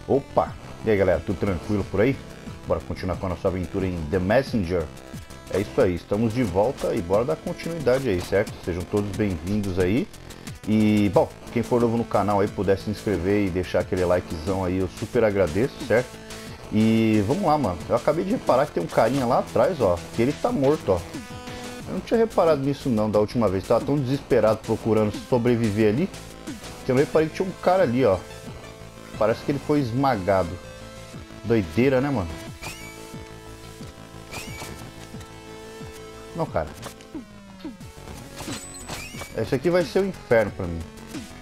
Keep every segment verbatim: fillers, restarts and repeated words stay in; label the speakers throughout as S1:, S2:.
S1: Opa! E aí galera, tudo tranquilo por aí? Bora continuar com a nossa aventura em The Messenger. É isso aí, estamos de volta e bora dar continuidade aí, certo? Sejam todos bem-vindos aí. E, bom, quem for novo no canal aí puder se inscrever e deixar aquele likezão aí, eu super agradeço, certo? E vamos lá, mano. Eu acabei de reparar que tem um carinha lá atrás, ó, que ele tá morto, ó. Eu não tinha reparado nisso não da última vez, tava tão desesperado procurando sobreviver ali, que eu não reparei que tinha um cara ali, ó. Parece que ele foi esmagado. Doideira, né, mano? Não, cara. Esse aqui vai ser o inferno pra mim.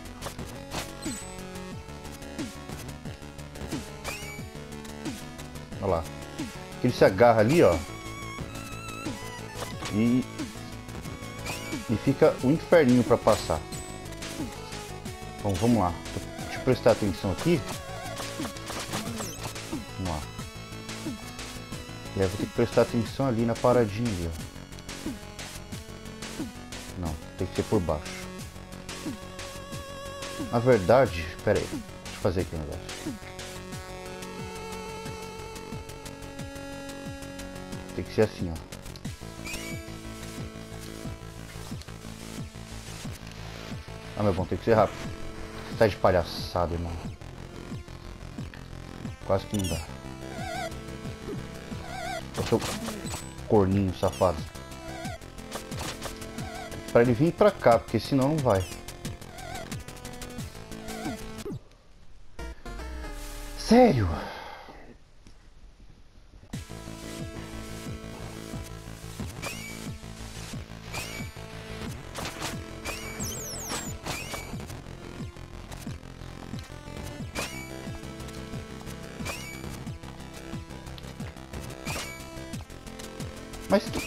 S1: Olha lá. Ele se agarra ali, ó. E... E fica um inferninho pra passar. Bom, vamos lá. Deixa eu prestar atenção aqui. Vamos lá. E aí eu vou ter que prestar atenção ali na paradinha ali, ó. Não, tem que ser por baixo. Na verdade, espera aí. Deixa eu fazer aqui um negócio. Tem que ser assim, ó. Ah, meu bom, tem que ser rápido. Você tá de palhaçada, irmão. Quase que não dá. O seu corninho safado. Pra ele vir pra cá, porque senão não vai. Sério? Mas tu...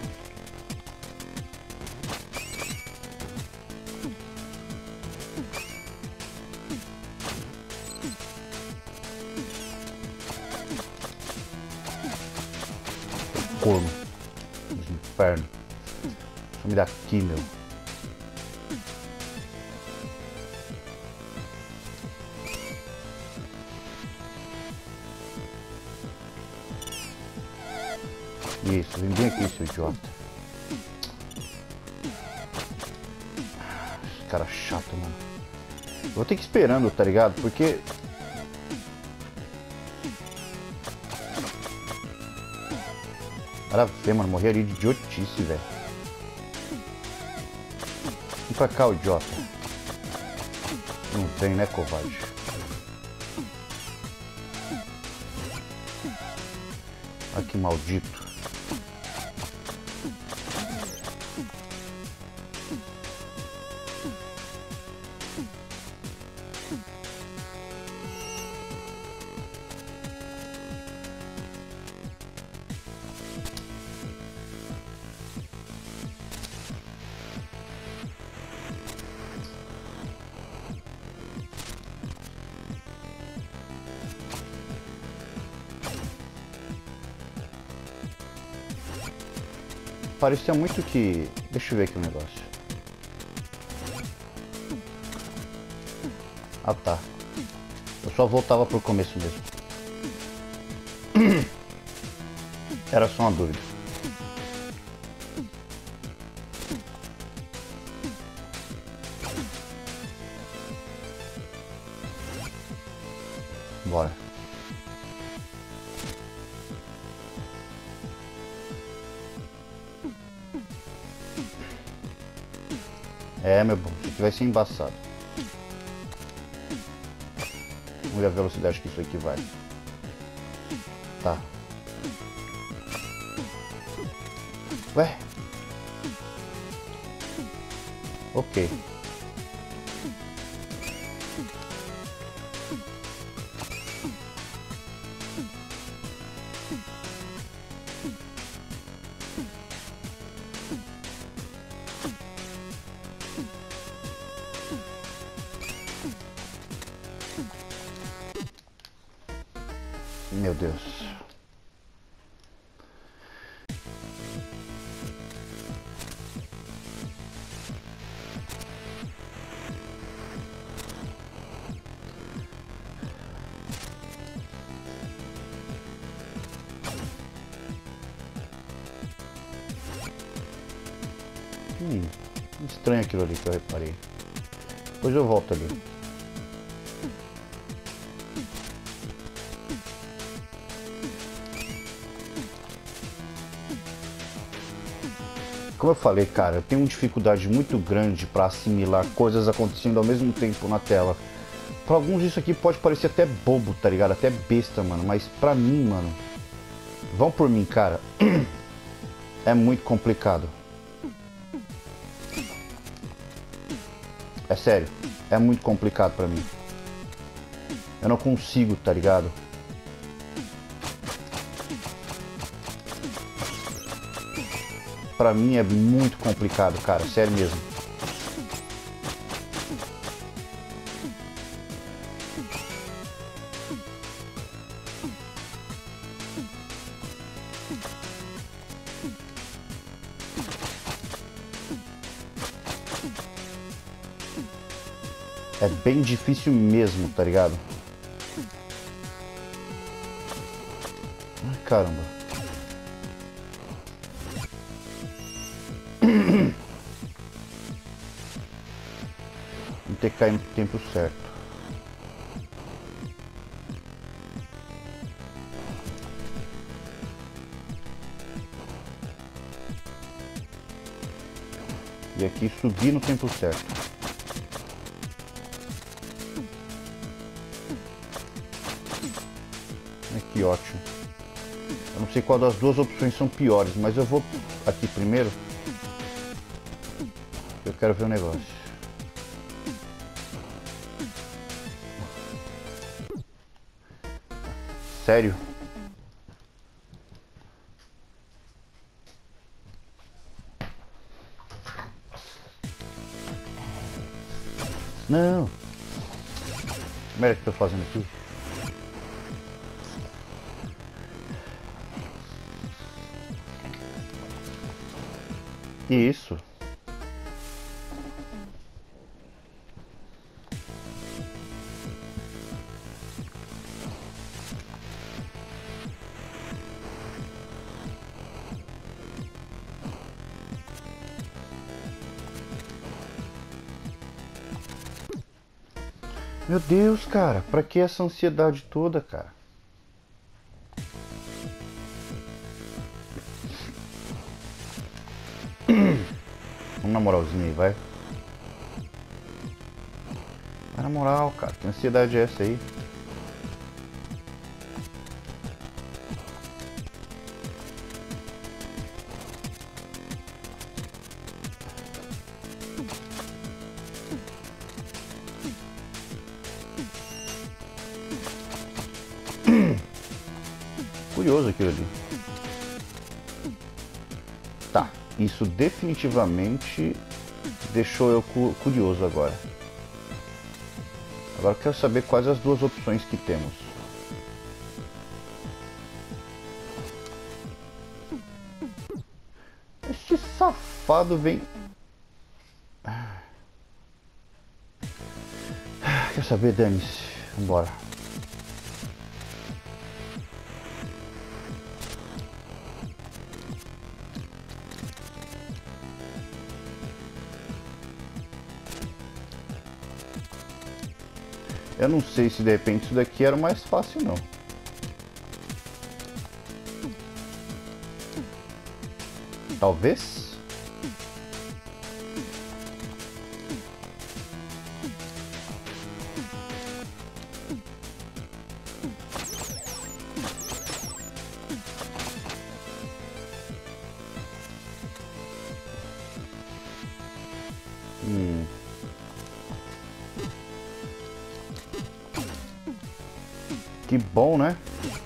S1: corno dos infernos. Some daqui, meu. Isso, vem bem aqui, seu idiota. Esse cara chato, mano. Eu vou ter que ir esperando, tá ligado? Porque... Para ver, mano, morri ali de idiotice, velho. Vem pra cá, o idiota. Não vem, né, covarde? Ah, que maldito. Parecia muito que... Deixa eu ver aqui o negócio. Ah, tá. Eu só voltava pro começo mesmo. Era só uma dúvida. Bora. É, meu bom, isso aqui vai ser embaçado. Vamos ver a velocidade que isso aqui vai. Tá. Ué? Ok. Meu Deus. Hum, estranho aquilo ali que eu reparei. Depois eu volto ali. Como eu falei, cara, eu tenho uma dificuldade muito grande para assimilar coisas acontecendo ao mesmo tempo na tela. Para alguns isso aqui pode parecer até bobo, tá ligado? Até besta, mano. Mas pra mim, mano, vão por mim, cara. É muito complicado. É sério, é muito complicado pra mim. Eu não consigo, tá ligado? Pra mim é muito complicado, cara, sério mesmo. É bem difícil mesmo, tá ligado? Ai, caramba. Vamos ter que cair no tempo certo. E aqui subir no tempo certo. Que ótimo. Eu não sei qual das duas opções são piores, mas eu vou aqui primeiro. Eu quero ver o negócio. Sério? Não. Que merda que eu tô fazendo aqui? Isso. Meu Deus, cara, pra que essa ansiedade toda, cara? Vamos na moralzinha aí, vai. Vai na moral, cara, que ansiedade é essa aí? Curioso aquilo ali. Tá, isso definitivamente deixou eu cu curioso agora. Agora eu quero saber quais as duas opções que temos. Este safado vem... Quer saber, dane-se. Vambora. Eu não sei se de repente isso daqui era o mais fácil, não. Talvez? Hum. Que bom, né?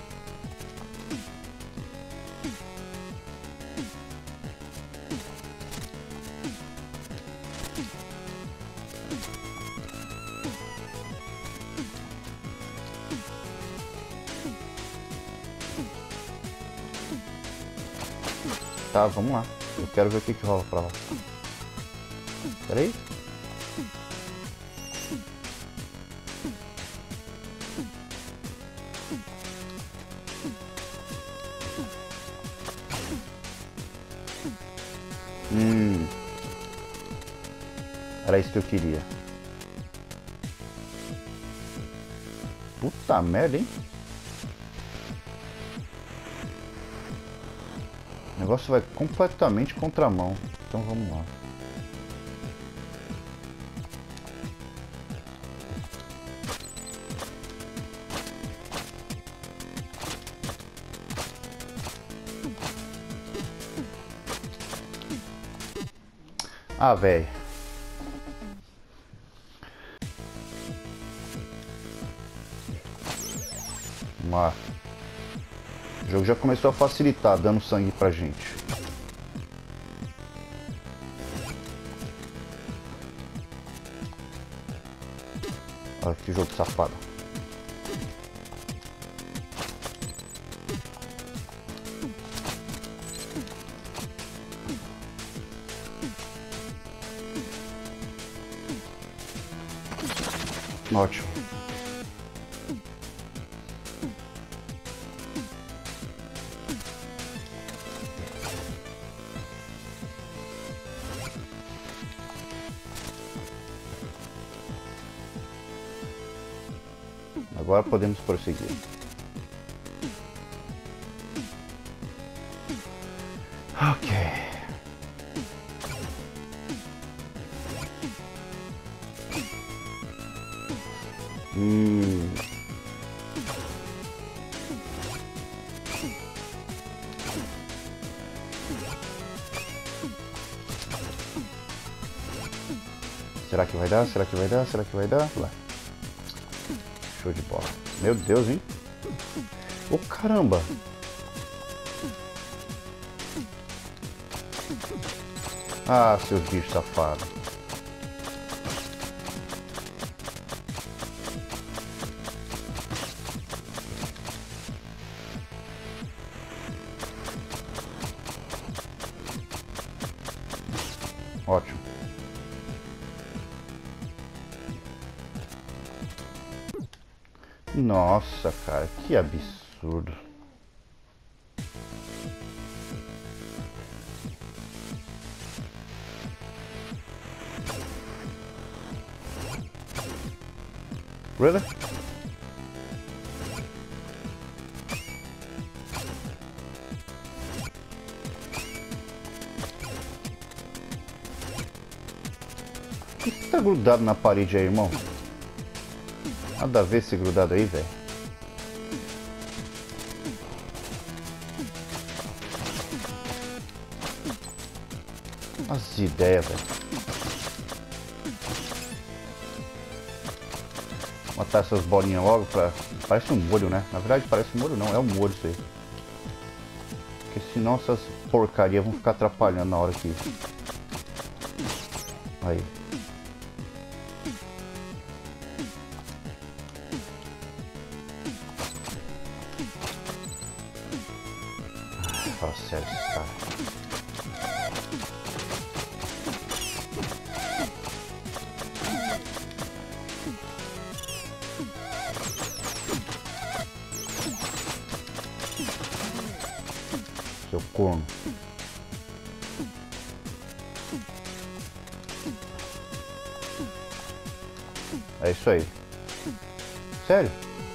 S1: Tá, vamos lá. Eu quero ver o que que rola pra lá. Espera aí. Hum. Era isso que eu queria. Puta merda, hein? O negócio vai completamente contramão. Então vamos lá. Ah, velho. Vamos lá. O jogo já começou a facilitar, dando sangue pra gente. Olha que jogo safado. Ótimo. Agora podemos prosseguir. Ok. Hum. Será que vai dar? Será que vai dar? Será que vai dar? Vai. Show de bola. Meu Deus, hein? Ô, caramba! Ah, seus bichos safados. Ótimo. Nossa, cara, que absurdo. Really? O que tá grudado na parede aí, irmão? Nada a ver esse grudado aí, velho. As ideias, velho. Matar essas bolinhas logo pra... Parece um molho, né? Na verdade parece um molho não, é um molho isso aí. Porque senão essas porcarias vão ficar atrapalhando na hora que... Aí. Fala sério, cara. Seu corno. É isso aí. Sério?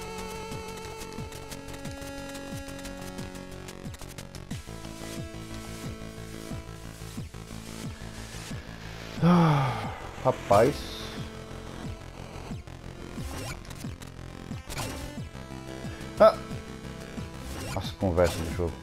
S1: Ah, rapaz. Ah. As conversas do jogo.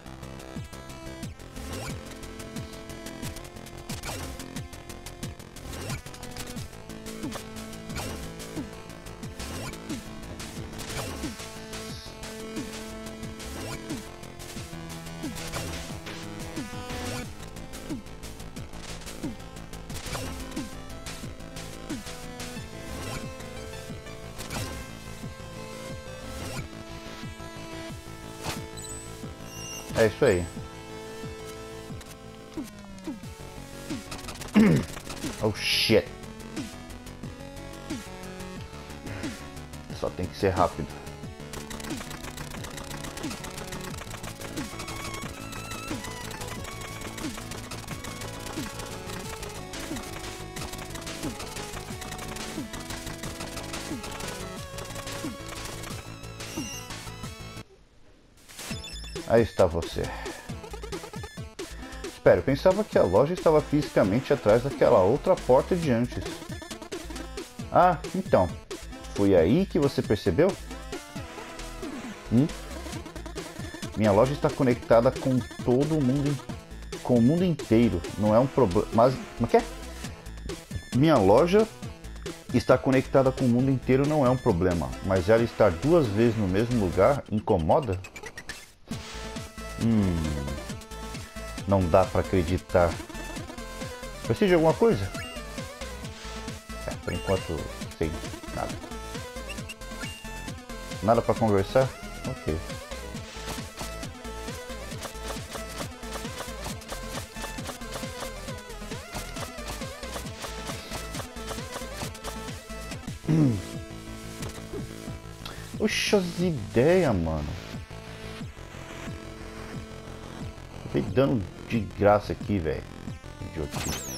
S1: É isso aí. Oh shit. Só tem que ser rápido. Aí está você. Espera, eu pensava que a loja estava fisicamente atrás daquela outra porta de antes. Ah, então. Foi aí que você percebeu? Hum? Minha loja está conectada com todo o mundo, com o mundo inteiro. Não é um problema. Mas, como é que é? Minha loja está conectada com o mundo inteiro não é um problema, mas ela estar duas vezes no mesmo lugar incomoda? Hum, não dá para acreditar. Precisa de alguma coisa? É, por enquanto, sem nada. Nada para conversar? Ok. Hum. Oxa, as ideias, mano. Tô dando de graça aqui, velho. Idiotice.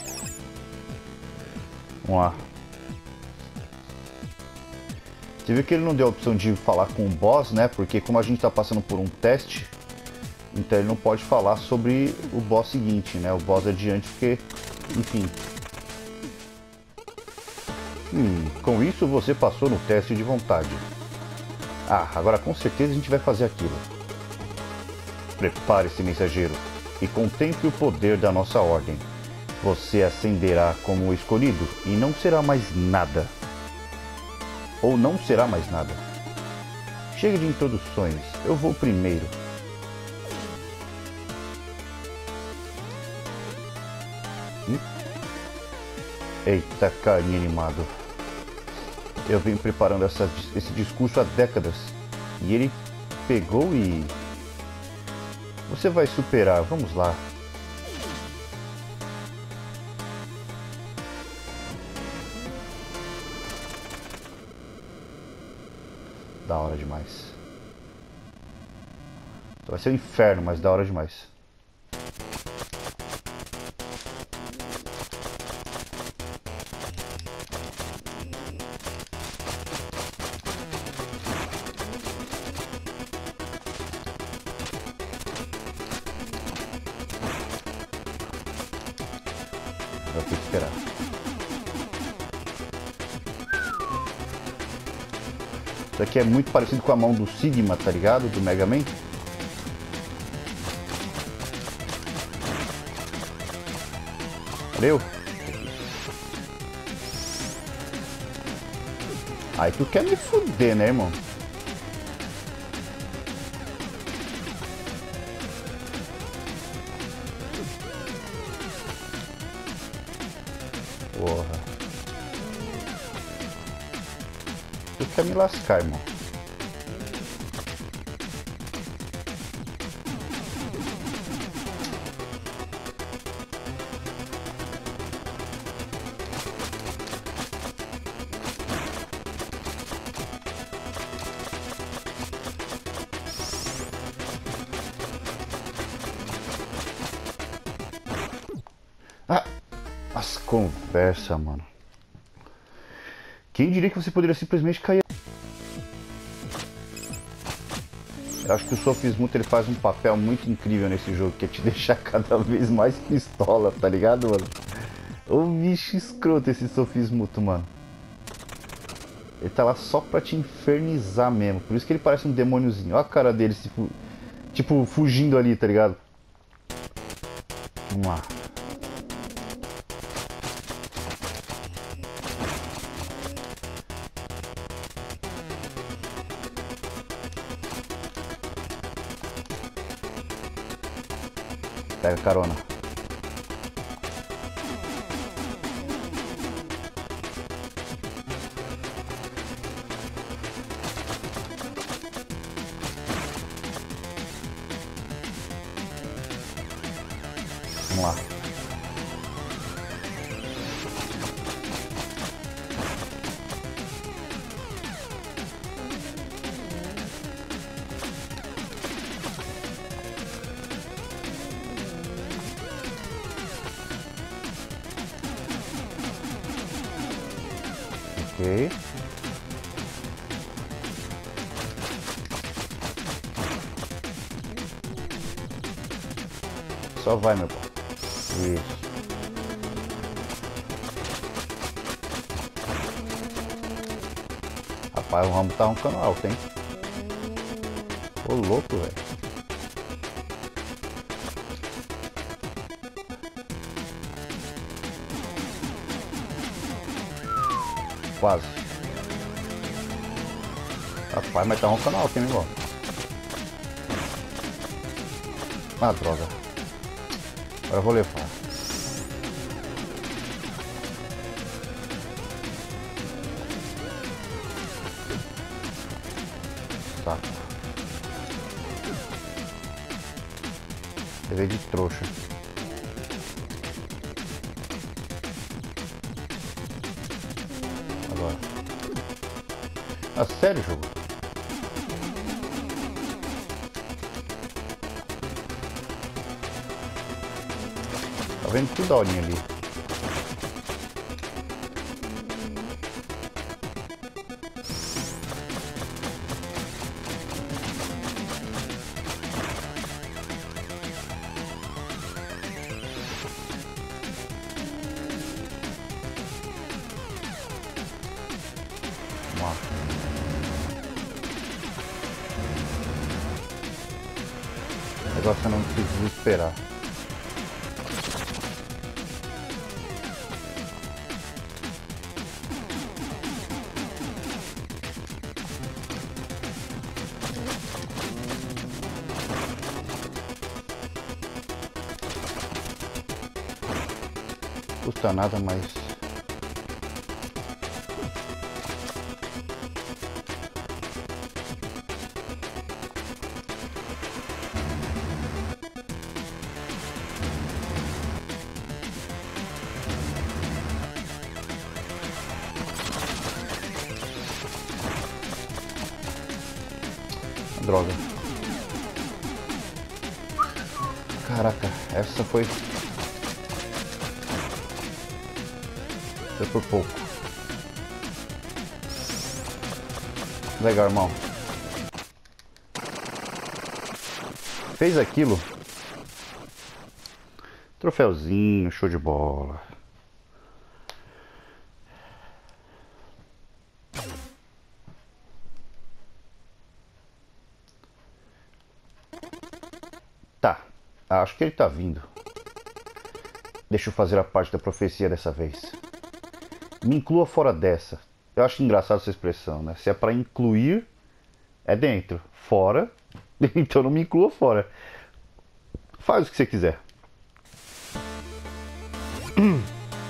S1: Vamos lá. Você viu que ele não deu a opção de falar com o boss, né? Porque como a gente tá passando por um teste, então ele não pode falar sobre o boss seguinte, né? O boss adiante, porque, enfim. Hum, com isso você passou no teste de vontade. Ah, agora com certeza a gente vai fazer aquilo. Prepare-se, mensageiro, e contemple o poder da nossa ordem. Você ascenderá como o escolhido e não será mais nada. Ou não será mais nada. Chega de introduções, eu vou primeiro. Hum? Eita, carinha animado. Eu venho preparando essa, esse discurso há décadas. E ele pegou e... Você vai superar, vamos lá. Da hora demais. Vai ser um inferno, mas da hora demais. Vou ter que esperar. Isso aqui é muito parecido com a mão do Sigma, tá ligado? Do Mega Man. Valeu? Aí tu quer me fuder, né, irmão? Porra. Tu quer me lascar, irmão? Ah, as conversas, mano. Quem diria que você poderia simplesmente cair? Eu acho que o Sofismuto ele faz um papel muito incrível nesse jogo, que é te deixar cada vez mais pistola, tá ligado, mano? Ô bicho escroto esse Sofismuto, mano. Ele tá lá só pra te infernizar mesmo. Por isso que ele parece um demôniozinho. Olha a cara dele, tipo, tipo fugindo ali, tá ligado? Vamos lá. Pega carona. Vamos lá. Ok. Só vai, meu pai. Isso. Rapaz, o Rambo tá roncando alto, hein? Ô, louco, velho. Quase. Rapaz, mas tá roncando alto, hein, meu irmão? Ah, droga. Agora eu vou levar. Tá. Levei de trouxa. Agora. Ah, sério, jogo? Tá vendo tudo a horinha ali. Vamos lá. O negócio é não se desesperar. Custa nada, mas droga. Caraca, essa foi Foi por pouco. Legal, irmão. Fez aquilo. Troféuzinho, show de bola. Tá, acho que ele tá vindo. Deixa eu fazer a parte da profecia dessa vez. Me inclua fora dessa. Eu acho engraçado essa expressão, né? Se é pra incluir, é dentro. Fora, então não me inclua fora. Faz o que você quiser. Hum.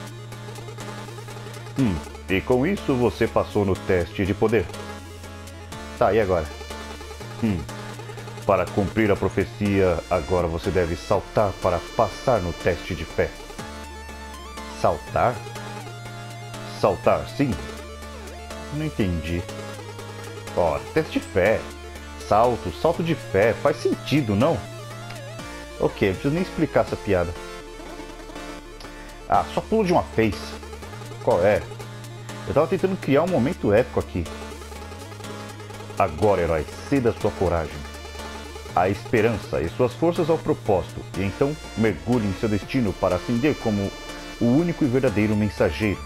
S1: Hum. E com isso você passou no teste de poder. Tá, e agora? Hum. Para cumprir a profecia, agora você deve saltar para passar no teste de fé. Saltar? Saltar, sim? Não entendi. Ó, teste de fé. Salto, salto de fé. Faz sentido, não? Ok, não preciso nem explicar essa piada. Ah, só pulo de uma vez. Qual é? Eu tava tentando criar um momento épico aqui. Agora, herói, ceda sua coragem, a esperança e suas forças ao propósito, e então mergulhe em seu destino para ascender como o único e verdadeiro mensageiro.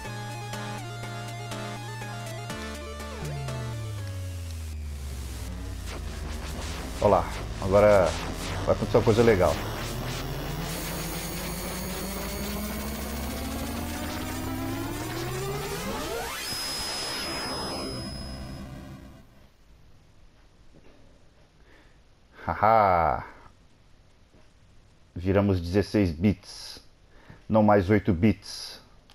S1: Olha lá, agora vai acontecer uma coisa legal. Haha! Viramos dezesseis bits, não mais oito bits.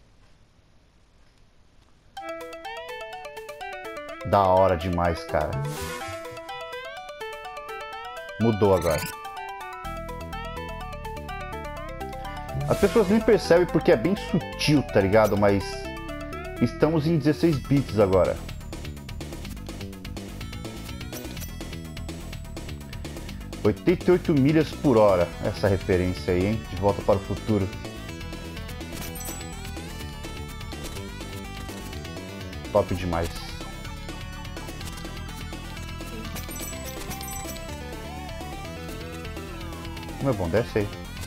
S1: Da hora demais, cara. Mudou agora. As pessoas nem percebem porque é bem sutil, tá ligado? Mas estamos em dezesseis bits agora. oitenta e oito milhas por hora. Essa referência aí, hein? De Volta para o Futuro. Top demais. Como é bom, desce aí.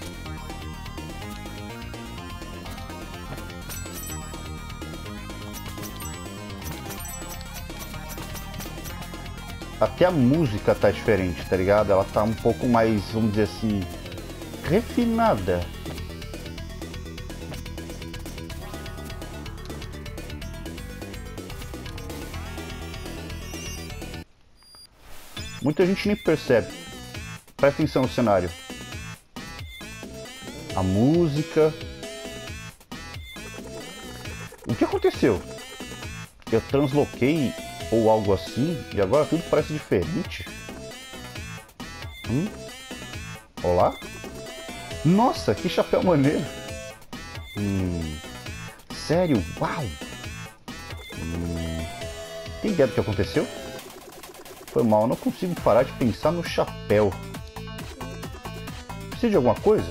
S1: até a música tá diferente, tá ligado? Ela tá um pouco mais, vamos dizer assim, refinada. Muita gente nem percebe. Presta atenção no cenário. A música. O que aconteceu? Eu transloquei ou algo assim e agora tudo parece diferente? Hum? Olá? Nossa, que chapéu maneiro! Hum. Sério? Uau! Hum. Tem ideia do que aconteceu? Foi mal, eu não consigo parar de pensar no chapéu. Precisa de alguma coisa?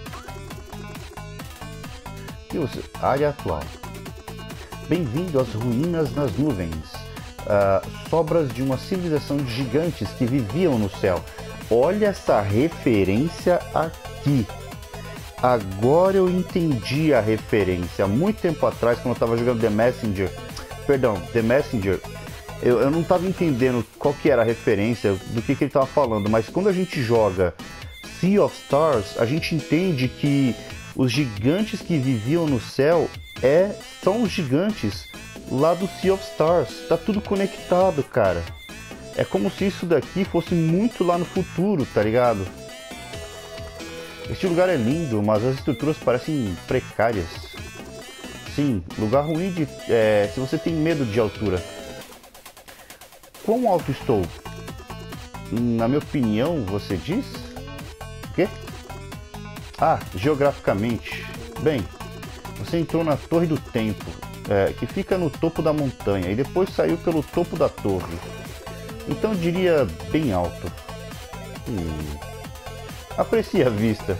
S1: E você? Área atual. Bem-vindo às ruínas nas nuvens. Uh, sobras de uma civilização de gigantes que viviam no céu. Olha essa referência aqui. Agora eu entendi a referência. Muito tempo atrás, quando eu estava jogando The Messenger, perdão, The Messenger, eu, eu não estava entendendo qual que era a referência, do que, que ele estava falando, mas quando a gente joga Sea of Stars, a gente entende que os gigantes que viviam no céu é, são os gigantes lá do Sea of Stars. Tá tudo conectado, cara. É como se isso daqui fosse muito lá no futuro, tá ligado? Este lugar é lindo, mas as estruturas parecem precárias. Sim, lugar ruim de, é, se você tem medo de altura. Quão alto estou? Na minha opinião, você diz? O quê? Ah, geograficamente. Bem, você entrou na Torre do Tempo, é, que fica no topo da montanha, e depois saiu pelo topo da torre. Então eu diria bem alto. Hum. Aprecie a vista.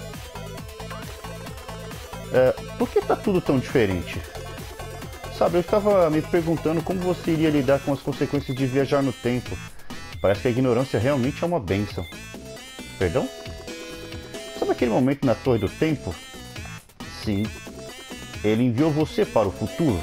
S1: É, por que tá tudo tão diferente? Sabe, eu estava me perguntando como você iria lidar com as consequências de viajar no tempo. Parece que a ignorância realmente é uma bênção. Perdão? Sabe aquele momento na Torre do Tempo? Sim. Ele enviou você para o futuro.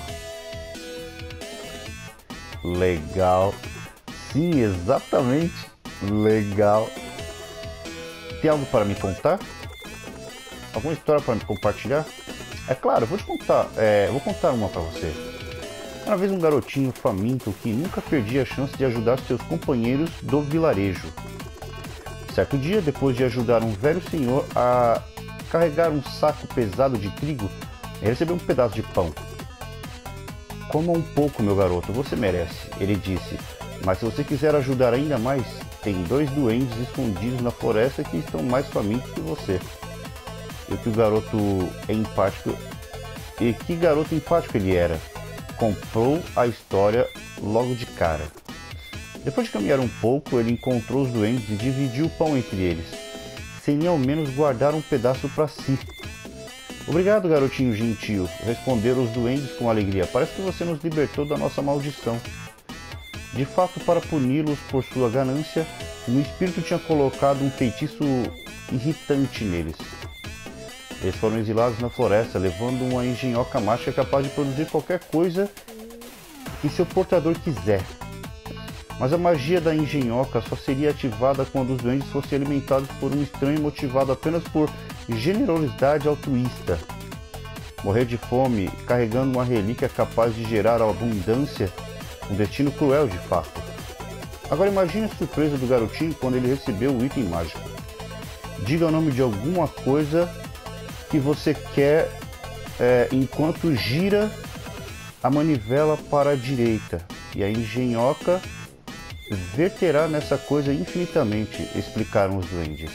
S1: Legal. Sim, exatamente. Legal. Tem algo para me contar? Alguma história para me compartilhar? É claro, eu vou te contar. É, vou contar uma para você. Uma vez um garotinho faminto que nunca perdia a chance de ajudar seus companheiros do vilarejo. Certo dia, depois de ajudar um velho senhor a carregar um saco pesado de trigo, ele recebeu um pedaço de pão. Coma um pouco, meu garoto, você merece, ele disse. Mas se você quiser ajudar ainda mais, tem dois duendes escondidos na floresta que estão mais famintos que você. E que o garoto é empático. E que garoto empático ele era. Comprou a história logo de cara. Depois de caminhar um pouco, ele encontrou os duendes e dividiu o pão entre eles, sem nem ao menos guardar um pedaço para si. Obrigado, garotinho gentil, responderam os duendes com alegria. Parece que você nos libertou da nossa maldição. De fato, para puni-los por sua ganância, um espírito tinha colocado um feitiço irritante neles. Eles foram exilados na floresta, levando uma engenhoca mágica capaz de produzir qualquer coisa que seu portador quiser. Mas a magia da engenhoca só seria ativada quando os duendes fossem alimentados por um estranho motivado apenas por generosidade altruísta. Morrer de fome, carregando uma relíquia capaz de gerar abundância, um destino cruel de fato. Agora imagine a surpresa do garotinho quando ele recebeu o item mágico. Diga o nome de alguma coisa que você quer é, enquanto gira a manivela para a direita, e a engenhoca verterá nessa coisa infinitamente, explicaram os duendes.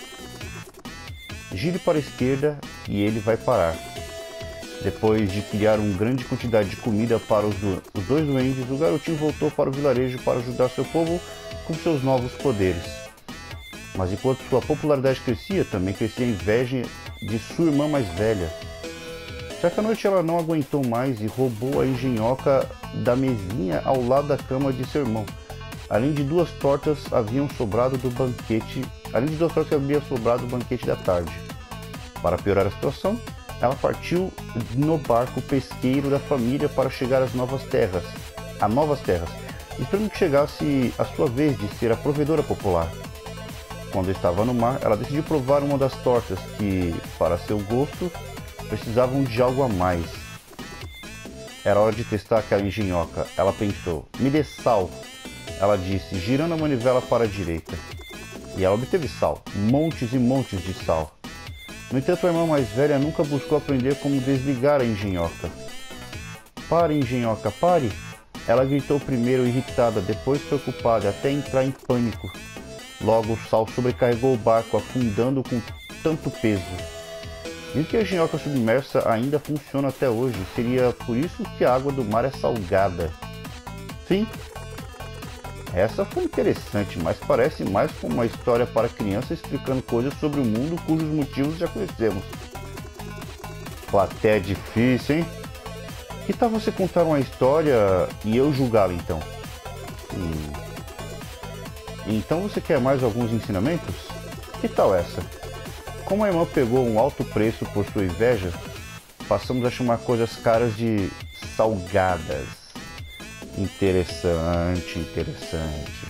S1: Gire para a esquerda e ele vai parar. Depois de criar uma grande quantidade de comida para os, do, os dois duendes, o garotinho voltou para o vilarejo para ajudar seu povo com seus novos poderes. Mas enquanto sua popularidade crescia, também crescia a inveja de sua irmã mais velha. Certa noite ela não aguentou mais e roubou a engenhoca da mesinha ao lado da cama de seu irmão. Além de duas tortas haviam sobrado do banquete, além de duas tortas que haviam sobrado do banquete da tarde. Para piorar a situação, ela partiu no barco pesqueiro da família para chegar às novas terras, a novas terras, esperando que chegasse a sua vez de ser a provedora popular. Quando estava no mar, ela decidiu provar uma das tortas que, para seu gosto, precisavam de algo a mais. Era hora de testar aquela engenhoca. Ela pensou, me dê sal. Ela disse, girando a manivela para a direita. E ela obteve sal, montes e montes de sal. No entanto, a irmã mais velha nunca buscou aprender como desligar a engenhoca. Pare, engenhoca, pare! Ela gritou primeiro irritada, depois preocupada, até entrar em pânico. Logo o sal sobrecarregou o barco, afundando com tanto peso. E que a engenhoca submersa ainda funciona até hoje, seria por isso que a água do mar é salgada. Sim, essa foi interessante, mas parece mais como uma história para criança explicando coisas sobre o mundo cujos motivos já conhecemos. Até é difícil, hein? Que tal você contar uma história e eu julgá-la então? Hum. Então você quer mais alguns ensinamentos? Que tal essa? Como a irmã pegou um alto preço por sua inveja, passamos a chamar coisas caras de salgadas. Interessante, interessante.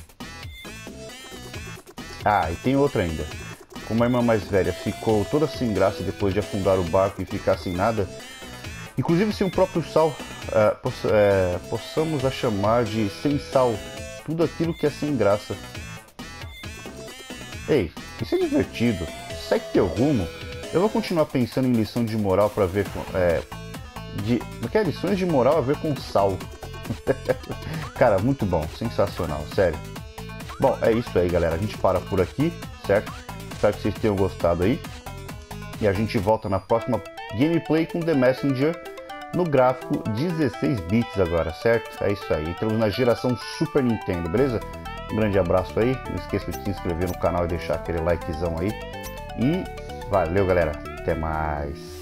S1: Ah, e tem outra ainda. Como a irmã mais velha ficou toda sem graça depois de afundar o barco e ficar sem nada, inclusive sem o próprio sal, é, poss é, possamos a chamar de sem sal, tudo aquilo que é sem graça. Ei, isso é divertido. Segue teu rumo. Eu vou continuar pensando em lição de moral para ver com, é, de, porque é lições de moral a ver com sal. Cara, muito bom, sensacional, sério. Bom, é isso aí, galera. A gente para por aqui, certo? Espero que vocês tenham gostado aí. E a gente volta na próxima gameplay com The Messenger no gráfico dezesseis bits agora, certo? É isso aí. Entramos na geração Super Nintendo, beleza? Um grande abraço aí. Não esqueça de se inscrever no canal e deixar aquele likezão aí. E valeu, galera. Até mais.